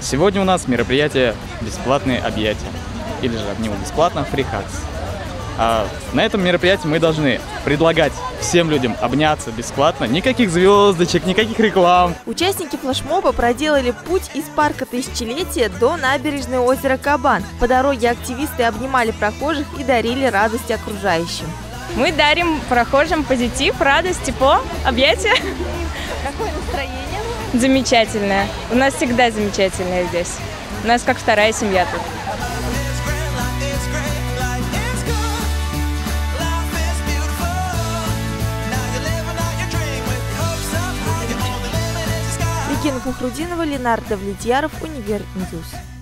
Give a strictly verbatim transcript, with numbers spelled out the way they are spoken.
Сегодня у нас мероприятие «Бесплатные объятия», или же от него бесплатно «Free Hugs». А на этом мероприятии мы должны предлагать всем людям обняться бесплатно, никаких звездочек, никаких реклам. Участники флешмоба проделали путь из парка Тысячелетия до набережной озера Кабан. По дороге активисты обнимали прохожих и дарили радость окружающим. Мы дарим прохожим позитив, радость, тепло, объятия. Какое настроение? Замечательное. У нас всегда замечательное здесь. У нас как вторая семья тут. Регина Фахрудинова, Ленардо Влетьяров, Универньюз.